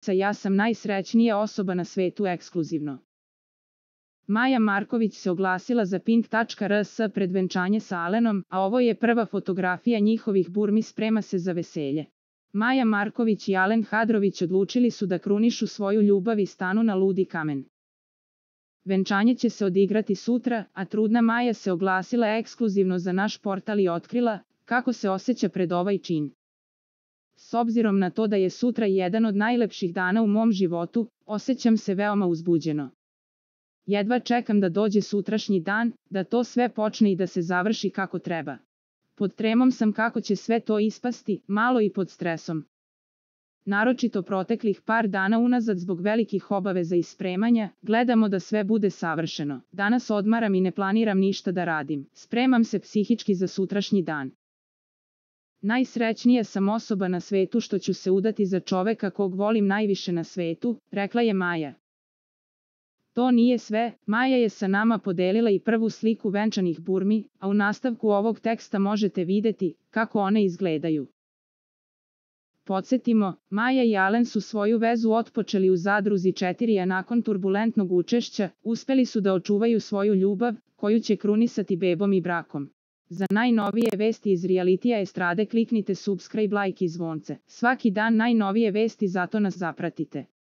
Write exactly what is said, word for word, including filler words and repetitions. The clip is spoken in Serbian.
Danica, ja sam najsrećnija osoba na svetu ekskluzivno. Maja Marković se oglasila za pink tačka r s pred venčanje sa Alenom, a ovo je prva fotografija njihovih burmi, sprema se za veselje. Maja Marković i Alen Hadrović odlučili su da krunišu svoju ljubav i stanu na ludi kamen. Venčanje će se odigrati sutra, a trudna Maja se oglasila ekskluzivno za naš portal i otkrila kako se osjeća pred ovaj čin. S obzirom na to da je sutra jedan od najlepših dana u mom životu, osjećam se veoma uzbuđeno. Jedva čekam da dođe sutrašnji dan, da to sve počne i da se završi kako treba. Pod tremom sam kako će sve to ispasti, malo i pod stresom. Naročito proteklih par dana unazad zbog velikih obaveza i spremanja, gledamo da sve bude savršeno. Danas odmaram i ne planiram ništa da radim. Spremam se psihički za sutrašnji dan. Najsrećnija sam osoba na svetu što ću se udati za čoveka kog volim najviše na svetu, rekla je Maja. To nije sve, Maja je sa nama podelila i prvu sliku venčanih burmi, a u nastavku ovog teksta možete videti kako one izgledaju. Podsjetimo, Maja i Alen su svoju vezu otpočeli u Zadruzi četiri, a nakon turbulentnog učešća, uspeli su da očuvaju svoju ljubav, koju će krunisati bebom i brakom. Za najnovije vesti iz realitija estrade kliknite subscribe, like i zvonce. Svaki dan najnovije vesti, zato nas zapratite.